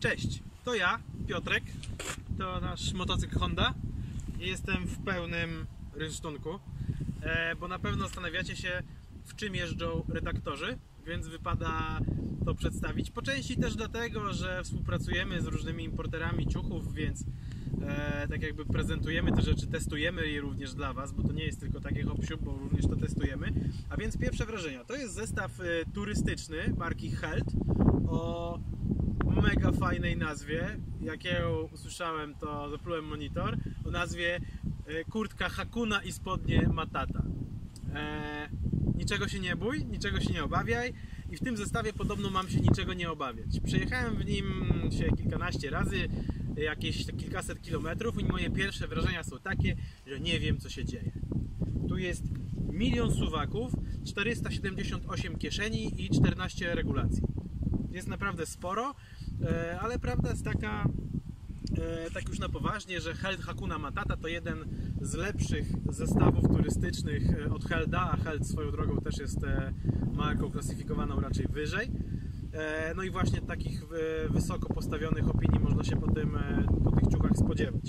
Cześć, to ja, Piotrek, to nasz motocykl Honda i jestem w pełnym rynsztunku, bo na pewno zastanawiacie się, w czym jeżdżą redaktorzy, więc wypada to przedstawić. Po części też dlatego, że współpracujemy z różnymi importerami ciuchów, więc tak jakby prezentujemy te rzeczy, testujemy je również dla Was, bo to nie jest tylko takie hop-siup, bo również to testujemy. A więc pierwsze wrażenia. To jest zestaw turystyczny marki Held o mega fajnej nazwie. Jak ja ją usłyszałem, to zaplułem monitor. O nazwie kurtka Hakuna i spodnie Matata. Niczego się nie bój, niczego się nie obawiaj i w tym zestawie podobno mam się niczego nie obawiać. Przejechałem w nim się kilkanaście razy, jakieś kilkaset kilometrów i moje pierwsze wrażenia są takie, że nie wiem, co się dzieje. Tu jest 1 000 000 suwaków, 478 kieszeni i 14 regulacji. Jest naprawdę sporo, ale prawda jest taka, tak już na poważnie, że Held Hakuna Matata to jeden z lepszych zestawów turystycznych od Helda, a Held swoją drogą też jest marką klasyfikowaną raczej wyżej. No i właśnie takich wysoko postawionych opinii można się po tych ciuchach spodziewać.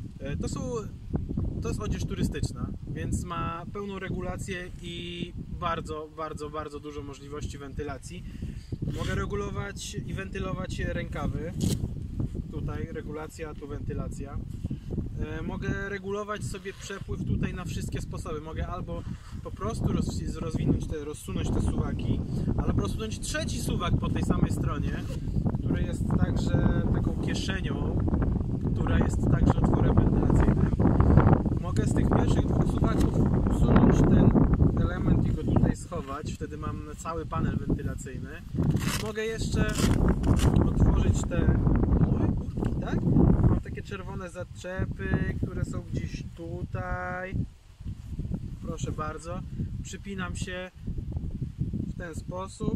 To jest odzież turystyczna, więc ma pełną regulację i bardzo dużo możliwości wentylacji. Mogę regulować i wentylować rękawy. Tutaj regulacja, tu wentylacja. Mogę regulować sobie przepływ tutaj na wszystkie sposoby. Mogę albo po prostu rozsunąć te suwaki, albo rozsunąć trzeci suwak po tej samej stronie, który jest także taką kieszenią, która jest także otworem wentylacyjnym. Mogę z tych pierwszych dwóch suwaków usunąć ten element i go tutaj schować, wtedy mam cały panel wentylacyjny. Mogę jeszcze otworzyć te kurtki, tak? Mam takie czerwone zaczepy, które są gdzieś tutaj. Proszę bardzo. Przypinam się w ten sposób.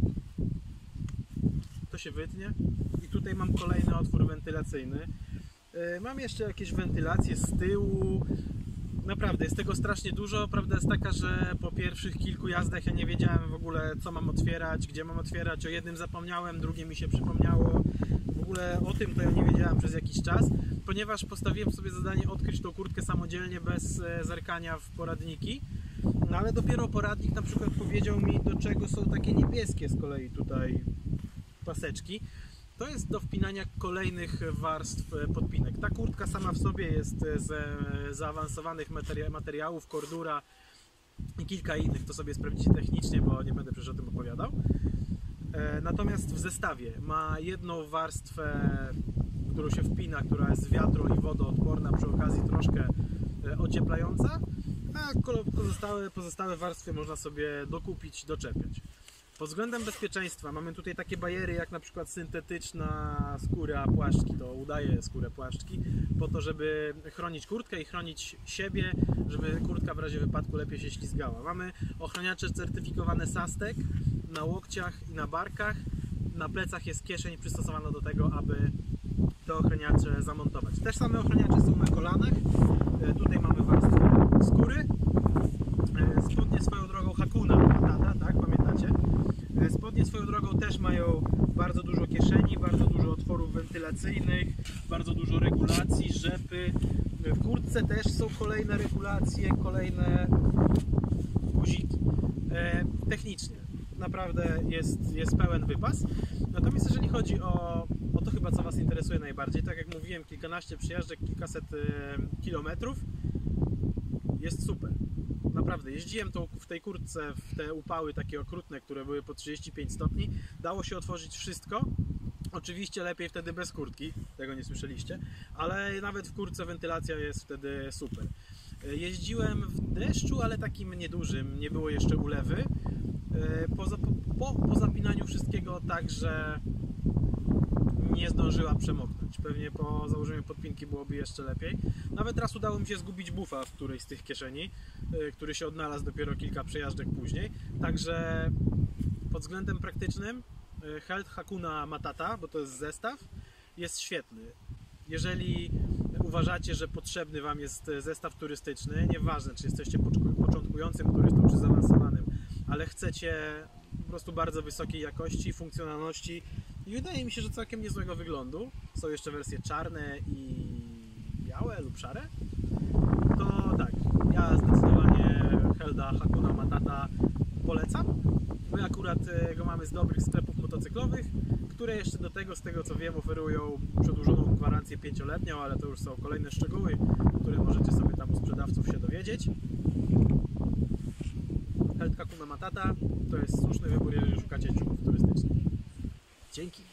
To się wytnie. I tutaj mam kolejny otwór wentylacyjny. Mam jeszcze jakieś wentylacje z tyłu. Naprawdę, jest tego strasznie dużo. Prawda jest taka, że po pierwszych kilku jazdach ja nie wiedziałem w ogóle, co mam otwierać, gdzie mam otwierać. O jednym zapomniałem, drugie mi się przypomniało. W ogóle o tym to ja nie wiedziałem przez jakiś czas, ponieważ postawiłem sobie zadanie odkryć tą kurtkę samodzielnie bez zerkania w poradniki. No ale dopiero poradnik na przykład powiedział mi, do czego są takie niebieskie z kolei tutaj paseczki. To jest do wpinania kolejnych warstw podpinek. Ta kurtka sama w sobie jest z zaawansowanych materiałów, kordura i kilka innych. To sobie sprawdzicie technicznie, bo nie będę przecież o tym opowiadał. Natomiast w zestawie ma jedną warstwę, którą się wpina, która jest wiatro i wodoodporna, przy okazji troszkę ocieplająca, a pozostałe warstwy można sobie dokupić, doczepiać. Pod względem bezpieczeństwa mamy tutaj takie bariery jak na przykład syntetyczna skóra płaszczki, to udaje skórę płaszczki, po to, żeby chronić kurtkę i chronić siebie, żeby kurtka w razie wypadku lepiej się ślizgała. Mamy ochraniacze certyfikowane SASTEC na łokciach i na barkach. Na plecach jest kieszeń przystosowana do tego, aby te ochraniacze zamontować. Też same ochraniacze są na kolanach. Tutaj mamy warstwę skóry. Spodnie swoją drogą Hakuna Matata, tak? Pamiętacie? Spodnie swoją drogą też mają bardzo dużo kieszeni, bardzo dużo otworów wentylacyjnych, bardzo dużo regulacji, rzepy. W kurtce też są kolejne regulacje, kolejne guziki. Technicznie naprawdę jest pełen wypas. Natomiast jeżeli chodzi o to chyba, co Was interesuje najbardziej, tak jak mówiłem, kilkanaście przejażdżek, kilkaset kilometrów, jest super. Naprawdę, jeździłem w tej kurtce w te upały takie okrutne, które były po 35 stopni. Dało się otworzyć wszystko. Oczywiście lepiej wtedy bez kurtki, tego nie słyszeliście, ale nawet w kurtce wentylacja jest wtedy super. Jeździłem w deszczu, ale takim niedużym, nie było jeszcze ulewy. Po zapinaniu wszystkiego tak, że nie zdążyła przemoknąć. Pewnie po założeniu podpinki byłoby jeszcze lepiej. Nawet raz udało mi się zgubić bufa w którejś z tych kieszeni, który się odnalazł dopiero kilka przejażdżek później. Także pod względem praktycznym Held Hakuna Matata, bo to jest zestaw, jest świetny. Jeżeli uważacie, że potrzebny Wam jest zestaw turystyczny, nieważne czy jesteście początkującym turystą czy zaawansowanym, ale chcecie po prostu bardzo wysokiej jakości, funkcjonalności i wydaje mi się, że całkiem niezłego wyglądu. Są jeszcze wersje czarne i białe lub szare. To tak, ja zdecydowanie Helda Hakuna Matata polecam. My akurat go mamy z dobrych sklepów motocyklowych, które jeszcze do tego, z tego co wiem, oferują przedłużoną gwarancję 5-letnią, ale to już są kolejne szczegóły, które możecie sobie tam u sprzedawców się dowiedzieć. Helda Hakuna Matata to jest słuszny wybór, jeżeli szukacie ciuchów turystycznych. Dzięki!